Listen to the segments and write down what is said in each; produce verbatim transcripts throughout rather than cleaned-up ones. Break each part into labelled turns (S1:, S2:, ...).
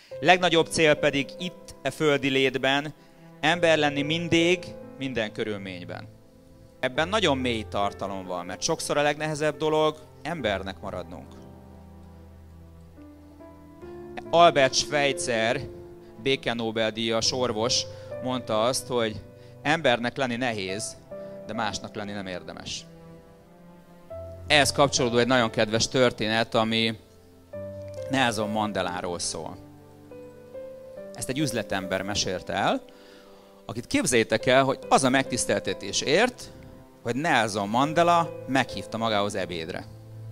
S1: Legnagyobb cél pedig itt, e földi létben, ember lenni mindig, minden körülményben. Ebben nagyon mély tartalom van, mert sokszor a legnehezebb dolog embernek maradnunk. Albert Schweitzer, béke Nobel-díjas orvos mondta azt, hogy embernek lenni nehéz, de másnak lenni nem érdemes. Ehhez kapcsolódó egy nagyon kedves történet, ami Nelson Mandeláról szól. Ezt egy üzletember mesélte el, akit képzeljétek el, hogy az a megtiszteltetés ért, hogy Nelson Mandela meghívta magához ebédre.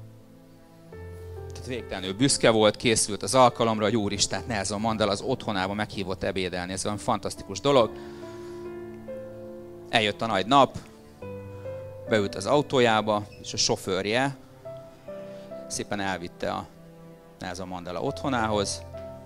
S1: Tehát végtelenül büszke volt, készült az alkalomra, hogy úristen, Nelson Mandela az otthonába meghívott ebédelni. Ez olyan fantasztikus dolog. Eljött a nagy nap, beült az autójába, és a sofőrje szépen elvitte a Nelson Mandela otthonához.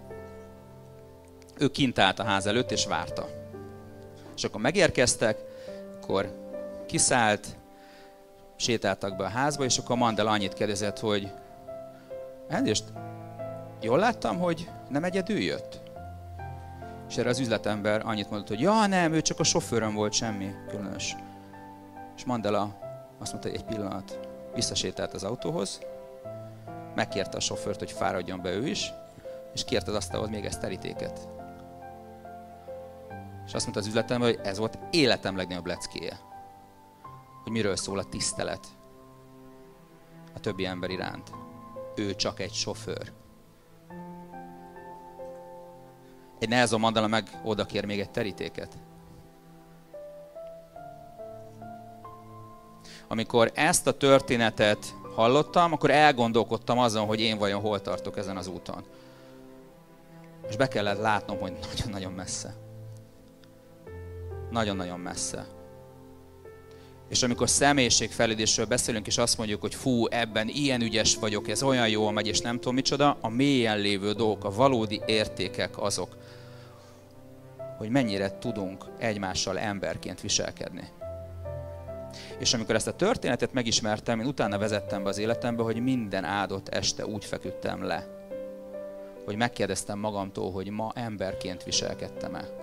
S1: Ő kint állt a ház előtt, és várta. És akkor megérkeztek, akkor kiszállt, sétáltak be a házba, és akkor Mandela annyit kérdezett, hogy elnézést, jól láttam, hogy nem egyedül jött? És erre az üzletember annyit mondott, hogy ja nem, ő csak a sofőröm volt, semmi különös. És Mandela azt mondta, hogy egy pillanat, visszasétált az autóhoz, megkérte a sofőrt, hogy fáradjon be ő is, és kérte az asztalhoz még ezt terítéket. És azt mondta az üzletember, hogy ez volt életem legnagyobb leckéje. Hogy miről szól a tisztelet a többi ember iránt. Ő csak egy sofőr. Egy Nelson Mandela meg oda kér még egy terítéket. Amikor ezt a történetet hallottam, akkor elgondolkodtam azon, hogy én vajon hol tartok ezen az úton. És be kellett látnom, hogy nagyon-nagyon messze. Nagyon-nagyon messze. És amikor személyiségfejlődésről beszélünk, és azt mondjuk, hogy fú, ebben ilyen ügyes vagyok, ez olyan jól megy, és nem tudom micsoda, a mélyen lévő dolgok, a valódi értékek azok, hogy mennyire tudunk egymással emberként viselkedni. És amikor ezt a történetet megismertem, én utána vezettem be az életembe, hogy minden áldott este úgy feküdtem le, hogy megkérdeztem magamtól, hogy ma emberként viselkedtem-e.